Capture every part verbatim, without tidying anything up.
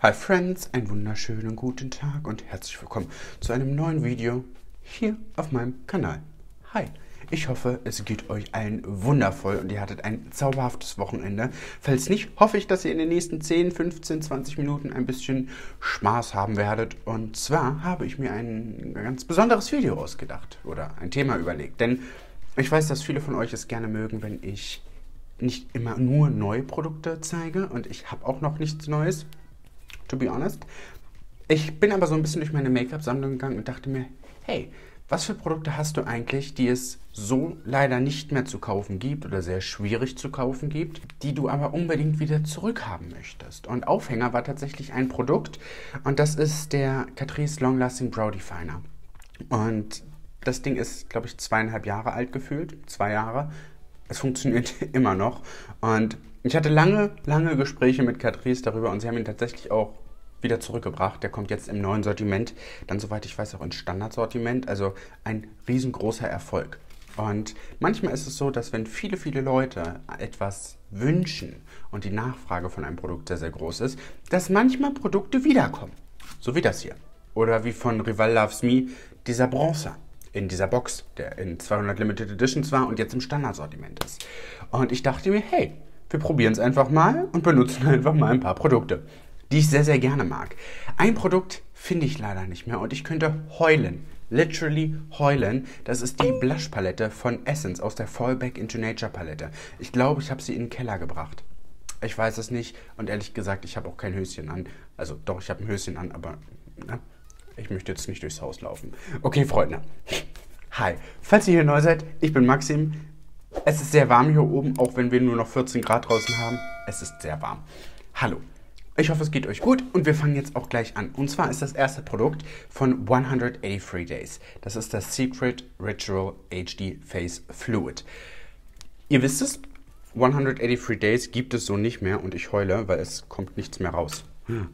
Hi Friends, einen wunderschönen guten Tag und herzlich willkommen zu einem neuen Video hier auf meinem Kanal. Hi, ich hoffe, es geht euch allen wundervoll und ihr hattet ein zauberhaftes Wochenende. Falls nicht, hoffe ich, dass ihr in den nächsten zehn, fünfzehn, zwanzig Minuten ein bisschen Spaß haben werdet. Und zwar habe ich mir ein ganz besonderes Video ausgedacht oder ein Thema überlegt. Denn ich weiß, dass viele von euch es gerne mögen, wenn ich nicht immer nur neue Produkte zeige. Und ich habe auch noch nichts Neues. To be honest. Ich bin aber so ein bisschen durch meine Make-up-Sammlung gegangen und dachte mir, hey, was für Produkte hast du eigentlich, die es so leider nicht mehr zu kaufen gibt oder sehr schwierig zu kaufen gibt, die du aber unbedingt wieder zurückhaben möchtest? Und Aufhänger war tatsächlich ein Produkt und das ist der Catrice Long Lasting Brow Definer. Und das Ding ist, glaube ich, zweieinhalb Jahre alt gefühlt, zwei Jahre. Es funktioniert immer noch und ich hatte lange, lange Gespräche mit Catrice darüber und sie haben ihn tatsächlich auch wieder zurückgebracht. Der kommt jetzt im neuen Sortiment, dann soweit ich weiß auch ins Standardsortiment, also ein riesengroßer Erfolg. Und manchmal ist es so, dass wenn viele, viele Leute etwas wünschen und die Nachfrage von einem Produkt sehr, sehr groß ist, dass manchmal Produkte wiederkommen. So wie das hier. Oder wie von Rival Loves Me, dieser Bronzer in dieser Box, der in zweihundert Limited Editions war und jetzt im Standardsortiment ist. Und ich dachte mir, hey, wir probieren es einfach mal und benutzen einfach mal ein paar Produkte, die ich sehr, sehr gerne mag. Ein Produkt finde ich leider nicht mehr und ich könnte heulen. Literally heulen. Das ist die Blush-Palette von Essence aus der Fall Back into Nature Palette. Ich glaube, ich habe sie in den Keller gebracht. Ich weiß es nicht und ehrlich gesagt, ich habe auch kein Höschen an. Also doch, ich habe ein Höschen an, aber na, ich möchte jetzt nicht durchs Haus laufen. Okay, Freunde. Hi. Falls ihr hier neu seid, ich bin Maxim. Es ist sehr warm hier oben, auch wenn wir nur noch vierzehn Grad draußen haben. Es ist sehr warm. Hallo. Ich hoffe, es geht euch gut und wir fangen jetzt auch gleich an. Und zwar ist das erste Produkt von hundertdreiundachtzig Days. Das ist das Secret Ritual H D Face Fluid. Ihr wisst es, hundertachtzig Days gibt es so nicht mehr und ich heule, weil es kommt nichts mehr raus. Hm.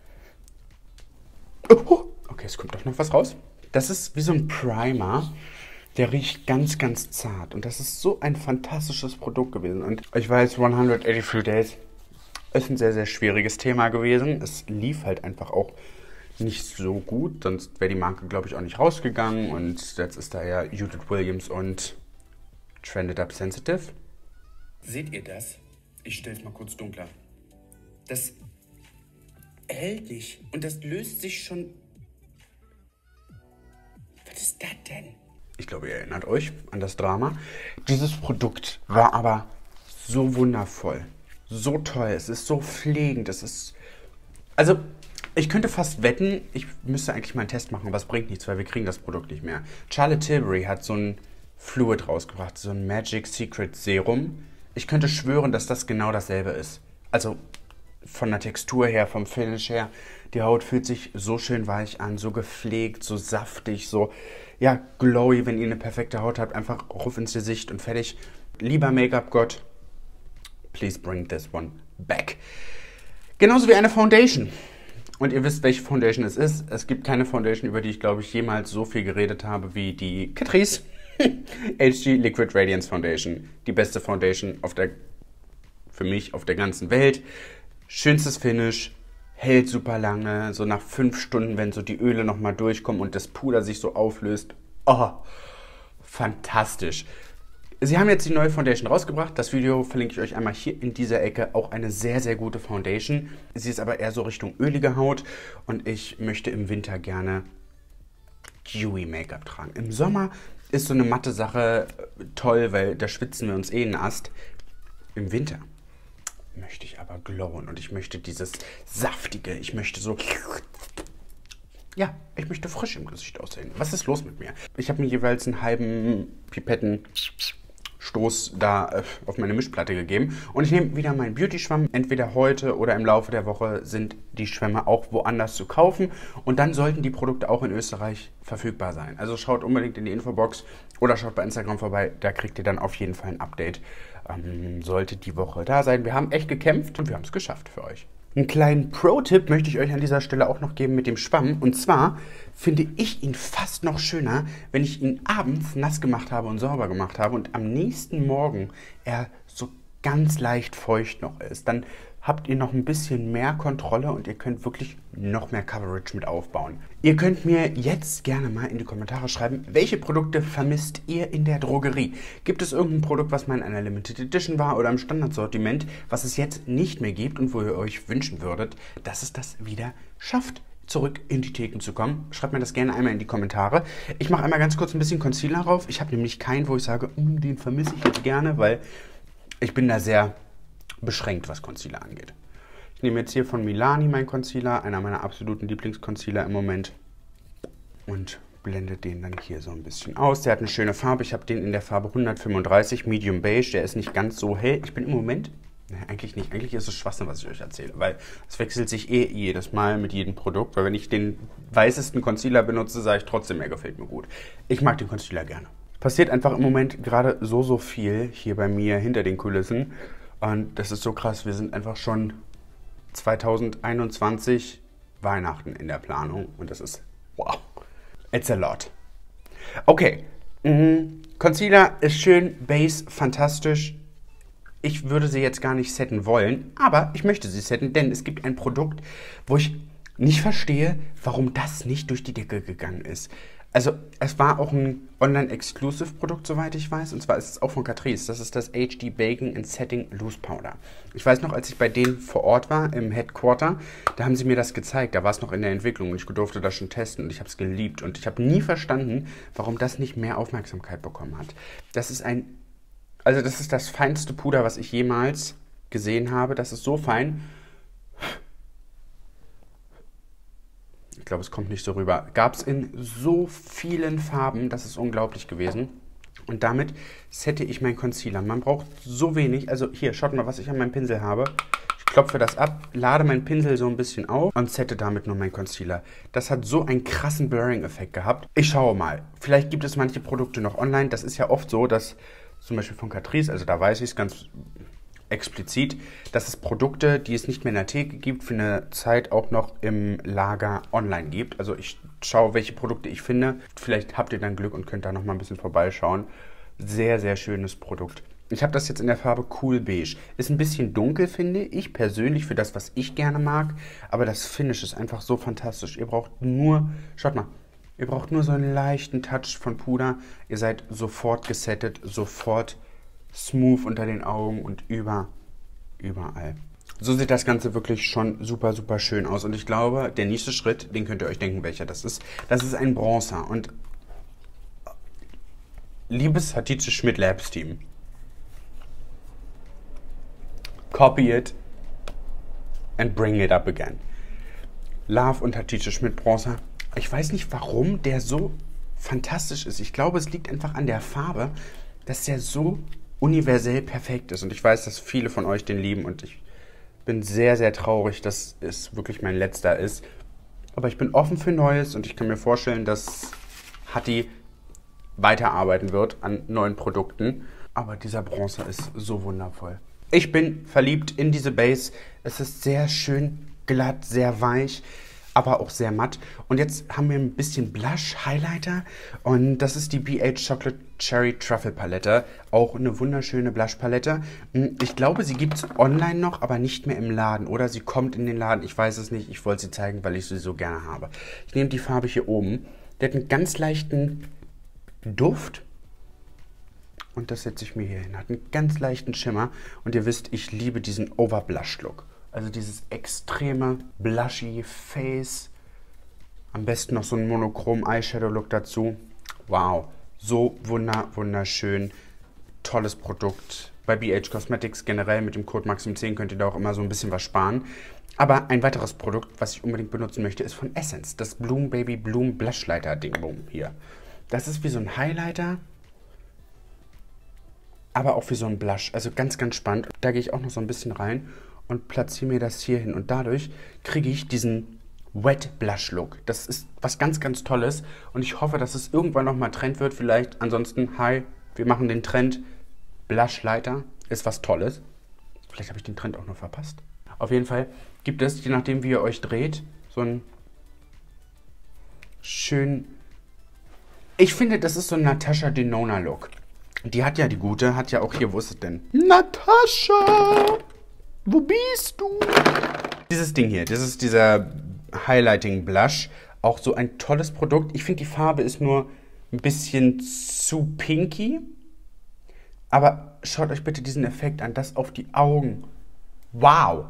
Oh, okay, es kommt doch noch was raus. Das ist wie so ein Primer. Der riecht ganz, ganz zart. Und das ist so ein fantastisches Produkt gewesen. Und ich weiß, hundertachtzig Days ist ein sehr, sehr schwieriges Thema gewesen. Es lief halt einfach auch nicht so gut. Sonst wäre die Marke, glaube ich, auch nicht rausgegangen. Und jetzt ist da ja Judith Williams und Trended Up Sensitive. Seht ihr das? Ich stelle es mal kurz dunkler. Das hält nicht. Und das löst sich schon... Was ist das denn? Ich glaube, ihr erinnert euch an das Drama. Dieses Produkt war aber so wundervoll, so toll, es ist so pflegend, es ist... Also, ich könnte fast wetten, ich müsste eigentlich mal einen Test machen, aber es bringt nichts, weil wir kriegen das Produkt nicht mehr. Charlotte Tilbury hat so ein Fluid rausgebracht, so ein Magic Secret Serum. Ich könnte schwören, dass das genau dasselbe ist. Also, von der Textur her, vom Finish her, die Haut fühlt sich so schön weich an, so gepflegt, so saftig, so... Ja, glowy, wenn ihr eine perfekte Haut habt, einfach ruf ins Gesicht und fertig. Lieber Make-up-Gott, please bring this one back. Genauso wie eine Foundation. Und ihr wisst, welche Foundation es ist. Es gibt keine Foundation, über die ich, glaube ich, jemals so viel geredet habe wie die Catrice H D Liquid Radiance Foundation. Die beste Foundation auf der, für mich auf der ganzen Welt. Schönstes Finish. Hält super lange, so nach fünf Stunden, wenn so die Öle nochmal durchkommen und das Puder sich so auflöst. Oh, fantastisch. Sie haben jetzt die neue Foundation rausgebracht. Das Video verlinke ich euch einmal hier in dieser Ecke. Auch eine sehr, sehr gute Foundation. Sie ist aber eher so Richtung ölige Haut und ich möchte im Winter gerne dewy Make-up tragen. Im Sommer ist so eine matte Sache toll, weil da schwitzen wir uns eh einen Ast. Im Winter möchte ich aber glowen und ich möchte dieses Saftige, ich möchte so, ja, ich möchte frisch im Gesicht aussehen. Was ist los mit mir? Ich habe mir jeweils einen halben Pipettenstoß da äh, auf meine Mischplatte gegeben und ich nehme wieder meinen Beauty-Schwamm. Entweder heute oder im Laufe der Woche sind die Schwämme auch woanders zu kaufen und dann sollten die Produkte auch in Österreich verfügbar sein. Also schaut unbedingt in die Infobox oder schaut bei Instagram vorbei, da kriegt ihr dann auf jeden Fall ein Update. Ähm, sollte die Woche da sein. Wir haben echt gekämpft und wir haben es geschafft für euch. Einen kleinen Pro-Tipp möchte ich euch an dieser Stelle auch noch geben mit dem Schwamm. Und zwar finde ich ihn fast noch schöner, wenn ich ihn abends nass gemacht habe und sauber gemacht habe und am nächsten Morgen er so ganz leicht feucht noch ist. Dann habt ihr noch ein bisschen mehr Kontrolle und ihr könnt wirklich noch mehr Coverage mit aufbauen. Ihr könnt mir jetzt gerne mal in die Kommentare schreiben, welche Produkte vermisst ihr in der Drogerie? Gibt es irgendein Produkt, was mal in einer Limited Edition war oder im Standardsortiment, was es jetzt nicht mehr gibt und wo ihr euch wünschen würdet, dass es das wieder schafft, zurück in die Theken zu kommen? Schreibt mir das gerne einmal in die Kommentare. Ich mache einmal ganz kurz ein bisschen Concealer rauf. Ich habe nämlich keinen, wo ich sage, den vermisse ich jetzt gerne, weil ich bin da sehr beschränkt, was Concealer angeht. Ich nehme jetzt hier von Milani meinen Concealer, einer meiner absoluten Lieblingsconcealer im Moment, und blende den dann hier so ein bisschen aus. Der hat eine schöne Farbe. Ich habe den in der Farbe hundertfünfunddreißig, Medium Beige. Der ist nicht ganz so hell. Ich bin im Moment, ne, eigentlich nicht, eigentlich ist es Schwachsinn, was ich euch erzähle, weil es wechselt sich eh jedes Mal mit jedem Produkt, weil wenn ich den weißesten Concealer benutze, sage ich trotzdem, er gefällt mir gut. Ich mag den Concealer gerne. Passiert einfach im Moment gerade so, so viel hier bei mir hinter den Kulissen. Und das ist so krass, wir sind einfach schon zweitausendeinundzwanzig Weihnachten in der Planung und das ist, wow, it's a lot. Okay, mhm. Concealer ist schön, Base fantastisch. Ich würde sie jetzt gar nicht setten wollen, aber ich möchte sie setten, denn es gibt ein Produkt, wo ich nicht verstehe, warum das nicht durch die Decke gegangen ist. Also, es war auch ein Online-Exclusive-Produkt, soweit ich weiß. Und zwar ist es auch von Catrice. Das ist das H D Bacon and Setting Loose Powder. Ich weiß noch, als ich bei denen vor Ort war, im Headquarter, da haben sie mir das gezeigt. Da war es noch in der Entwicklung und ich durfte das schon testen. Und ich habe es geliebt. Und ich habe nie verstanden, warum das nicht mehr Aufmerksamkeit bekommen hat. Das ist ein... Also, das ist das feinste Puder, was ich jemals gesehen habe. Das ist so fein. Ich glaube, es kommt nicht so rüber. Gab es in so vielen Farben, das ist unglaublich gewesen. Und damit sette ich meinen Concealer. Man braucht so wenig. Also hier, schaut mal, was ich an meinem Pinsel habe. Ich klopfe das ab, lade meinen Pinsel so ein bisschen auf und sette damit nur meinen Concealer. Das hat so einen krassen Blurring-Effekt gehabt. Ich schaue mal. Vielleicht gibt es manche Produkte noch online. Das ist ja oft so, dass zum Beispiel von Catrice, also da weiß ich es ganz explizit, dass es Produkte, die es nicht mehr in der Theke gibt, für eine Zeit auch noch im Lager online gibt. Also ich schaue, welche Produkte ich finde. Vielleicht habt ihr dann Glück und könnt da noch mal ein bisschen vorbeischauen. Sehr, sehr schönes Produkt. Ich habe das jetzt in der Farbe Cool Beige. Ist ein bisschen dunkel, finde ich persönlich, für das, was ich gerne mag. Aber das Finish ist einfach so fantastisch. Ihr braucht nur, schaut mal, ihr braucht nur so einen leichten Touch von Puder. Ihr seid sofort gesettet, sofort smooth unter den Augen und über, überall. So sieht das Ganze wirklich schon super, super schön aus. Und ich glaube, der nächste Schritt, den könnt ihr euch denken, welcher das ist. Das ist ein Bronzer. Und liebes Hatice Schmidt Labs Team, copy it and bring it up again. Love und Hatice Schmidt Bronzer. Ich weiß nicht, warum der so fantastisch ist. Ich glaube, es liegt einfach an der Farbe, dass der so universell perfekt ist. Und ich weiß, dass viele von euch den lieben und ich bin sehr, sehr traurig, dass es wirklich mein letzter ist. Aber ich bin offen für Neues und ich kann mir vorstellen, dass Hatti weiterarbeiten wird an neuen Produkten. Aber dieser Bronzer ist so wundervoll. Ich bin verliebt in diese Base. Es ist sehr schön glatt, sehr weich, aber auch sehr matt. Und jetzt haben wir ein bisschen Blush Highlighter und das ist die B H Chocolate Cherry Truffle Palette. Auch eine wunderschöne Blush Palette. Ich glaube, sie gibt es online noch, aber nicht mehr im Laden. Oder sie kommt in den Laden, ich weiß es nicht. Ich wollte sie zeigen, weil ich sie so gerne habe. Ich nehme die Farbe hier oben. Der hat einen ganz leichten Duft. Und das setze ich mir hier hin. Hat einen ganz leichten Schimmer. Und ihr wisst, ich liebe diesen Overblush-Look. Also dieses extreme blushy Face. Am besten noch so ein monochrom Eyeshadow-Look dazu. Wow, so wunder, wunderschön. Tolles Produkt. Bei B H Cosmetics generell mit dem Code Maxim zehn könnt ihr da auch immer so ein bisschen was sparen. Aber ein weiteres Produkt, was ich unbedingt benutzen möchte, ist von Essence. Das Bloom Baby Bloom Blushlighter Ding hier. Das ist wie so ein Highlighter, aber auch wie so ein Blush. Also ganz, ganz spannend. Da gehe ich auch noch so ein bisschen rein und platziere mir das hier hin. Und dadurch kriege ich diesen Wet Blush Look. Das ist was ganz, ganz Tolles. Und ich hoffe, dass es irgendwann nochmal Trend wird. Vielleicht ansonsten, hi, wir machen den Trend. Blushlighter ist was Tolles. Vielleicht habe ich den Trend auch noch verpasst. Auf jeden Fall gibt es, je nachdem wie ihr euch dreht, so einen schönen... Ich finde, das ist so ein Natasha Denona Look. Die hat ja die gute, hat ja auch hier, wo ist es denn? Natasha! Wo bist du? Dieses Ding hier, das ist dieser Highlighting Blush. Auch so ein tolles Produkt. Ich finde, die Farbe ist nur ein bisschen zu pinky. Aber schaut euch bitte diesen Effekt an. Das auf die Augen. Wow.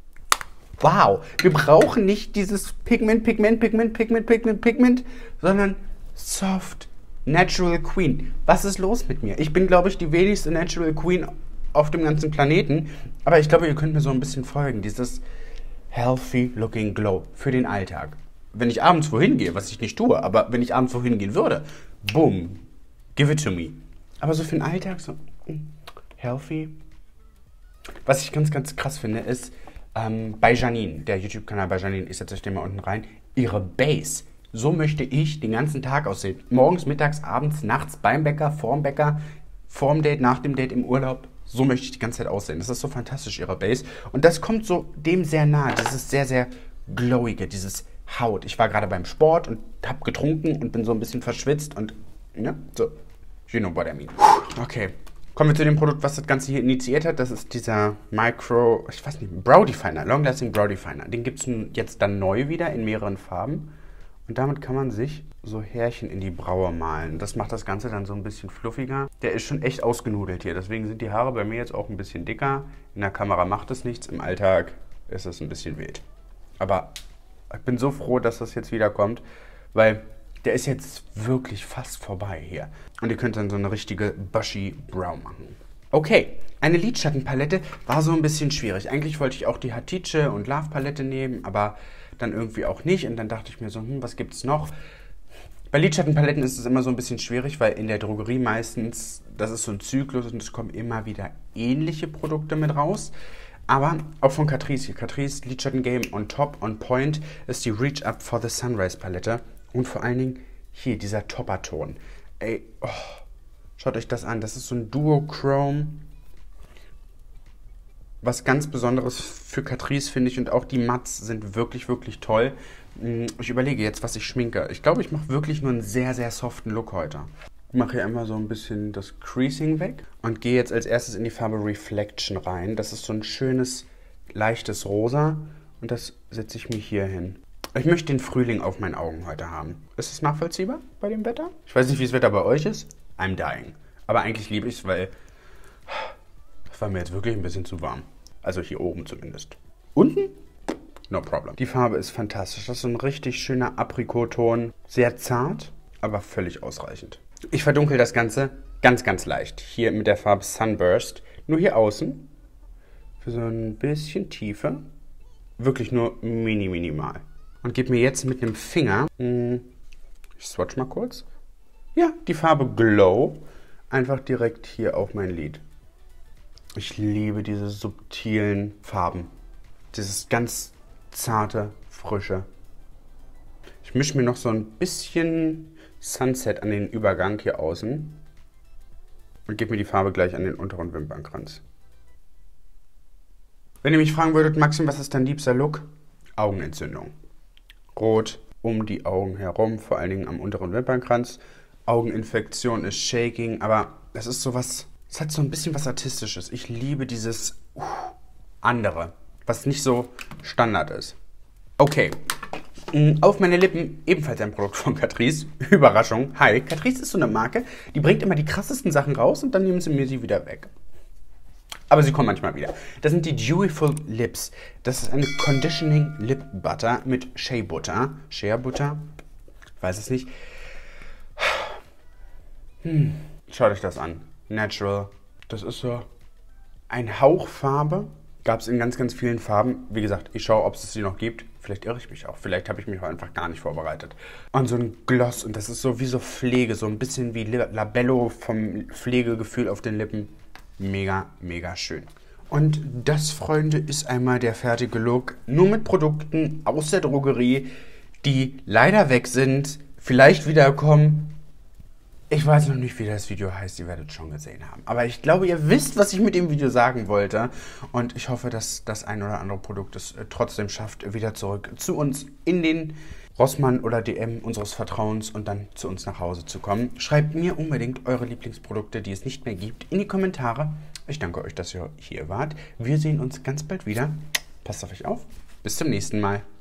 Wow. Wir brauchen nicht dieses Pigment, Pigment, Pigment, Pigment, Pigment, Pigment, sondern Soft Natural Queen. Was ist los mit mir? Ich bin, glaube ich, die wenigste Natural Queen auf dem ganzen Planeten. Aber ich glaube, ihr könnt mir so ein bisschen folgen. Dieses Healthy Looking Glow für den Alltag. Wenn ich abends wohin gehe, was ich nicht tue, aber wenn ich abends wohin gehen würde, boom, give it to me. Aber so für den Alltag, so healthy. Was ich ganz, ganz krass finde, ist ähm, bei Janine, der YouTube-Kanal bei Janine, ich setze euch den mal unten rein, ihre Base. So möchte ich den ganzen Tag aussehen. Morgens, mittags, abends, nachts, beim Bäcker, vorm Bäcker, vorm Date, nach dem Date, im Urlaub. So möchte ich die ganze Zeit aussehen. Das ist so fantastisch, ihre Base. Und das kommt so dem sehr nahe. Dieses sehr, sehr glowige, dieses Haut. Ich war gerade beim Sport und habe getrunken und bin so ein bisschen verschwitzt und, ne, so. You know what I mean. Okay, kommen wir zu dem Produkt, was das Ganze hier initiiert hat. Das ist dieser Micro, ich weiß nicht, Brow Definer, Long Lasting Brow Definer. Den gibt es jetzt dann neu wieder in mehreren Farben. Und damit kann man sich so Härchen in die Braue malen. Das macht das Ganze dann so ein bisschen fluffiger. Der ist schon echt ausgenudelt hier. Deswegen sind die Haare bei mir jetzt auch ein bisschen dicker. In der Kamera macht es nichts. Im Alltag ist es ein bisschen wild. Aber ich bin so froh, dass das jetzt wieder kommt, weil der ist jetzt wirklich fast vorbei hier. Und ihr könnt dann so eine richtige bushy Brow machen. Okay, eine Lidschattenpalette war so ein bisschen schwierig. Eigentlich wollte ich auch die Hatice und Love Palette nehmen, aber dann irgendwie auch nicht. Und dann dachte ich mir so, hm, was gibt's noch? Bei Lidschattenpaletten ist es immer so ein bisschen schwierig, weil in der Drogerie meistens, das ist so ein Zyklus und es kommen immer wieder ähnliche Produkte mit raus. Aber auch von Catrice hier. Catrice Lidschatten Game on Top, on Point ist die Reach Up for the Sunrise Palette. Und vor allen Dingen hier dieser Topperton. Ey, oh, schaut euch das an. Das ist so ein Duochrome. Was ganz Besonderes für Catrice, finde ich. Und auch die Mats sind wirklich, wirklich toll. Ich überlege jetzt, was ich schminke. Ich glaube, ich mache wirklich nur einen sehr, sehr soften Look heute. Ich mache hier einmal so ein bisschen das Creasing weg. Und gehe jetzt als erstes in die Farbe Reflection rein. Das ist so ein schönes, leichtes Rosa. Und das setze ich mir hier hin. Ich möchte den Frühling auf meinen Augen heute haben. Ist es nachvollziehbar bei dem Wetter? Ich weiß nicht, wie das Wetter bei euch ist. I'm dying. Aber eigentlich liebe ich es, weil das war mir jetzt wirklich ein bisschen zu warm. Also hier oben zumindest. Unten? No problem. Die Farbe ist fantastisch. Das ist so ein richtig schöner Aprikotton. Sehr zart, aber völlig ausreichend. Ich verdunkel das Ganze ganz, ganz leicht. Hier mit der Farbe Sunburst. Nur hier außen. Für so ein bisschen Tiefe. Wirklich nur mini, minimal. Und gebe mir jetzt mit einem Finger, ich swatch mal kurz, ja, die Farbe Glow einfach direkt hier auf mein Lid. Ich liebe diese subtilen Farben. Dieses ganz zarte, frische. Ich mische mir noch so ein bisschen Sunset an den Übergang hier außen und gebe mir die Farbe gleich an den unteren Wimpernkranz. Wenn ihr mich fragen würdet, Maxim, was ist dein liebster Look? Augenentzündung. Rot um die Augen herum, vor allen Dingen am unteren Wimpernkranz. Augeninfektion ist Shaking, aber das ist sowas, es hat so ein bisschen was Artistisches. Ich liebe dieses uh, andere, was nicht so Standard ist. Okay, auf meine Lippen ebenfalls ein Produkt von Catrice. Überraschung, hi, Catrice ist so eine Marke, die bringt immer die krassesten Sachen raus und dann nehmen sie mir sie wieder weg. Aber sie kommen manchmal wieder. Das sind die Deweyful Lips. Das ist eine Conditioning Lip Butter mit Shea Butter. Shea Butter? Ich weiß es nicht. Hm. Schaut euch das an. Natural. Das ist so ein Hauch Farbe. Gab es in ganz, ganz vielen Farben. Wie gesagt, ich schaue, ob es sie noch gibt. Vielleicht irre ich mich auch. Vielleicht habe ich mich auch einfach gar nicht vorbereitet. Und so ein Gloss. Und das ist so wie so Pflege. So ein bisschen wie Labello vom Pflegegefühl auf den Lippen. Mega, mega schön. Und das, Freunde, ist einmal der fertige Look. Nur mit Produkten aus der Drogerie, die leider weg sind, vielleicht wiederkommen. Ich weiß noch nicht, wie das Video heißt, ihr werdet es schon gesehen haben. Aber ich glaube, ihr wisst, was ich mit dem Video sagen wollte. Und ich hoffe, dass das ein oder andere Produkt es äh, trotzdem schafft, wieder zurück zu uns in den Rossmann oder D M unseres Vertrauens und dann zu uns nach Hause zu kommen. Schreibt mir unbedingt eure Lieblingsprodukte, die es nicht mehr gibt, in die Kommentare. Ich danke euch, dass ihr hier wart. Wir sehen uns ganz bald wieder. Passt auf euch auf. Bis zum nächsten Mal.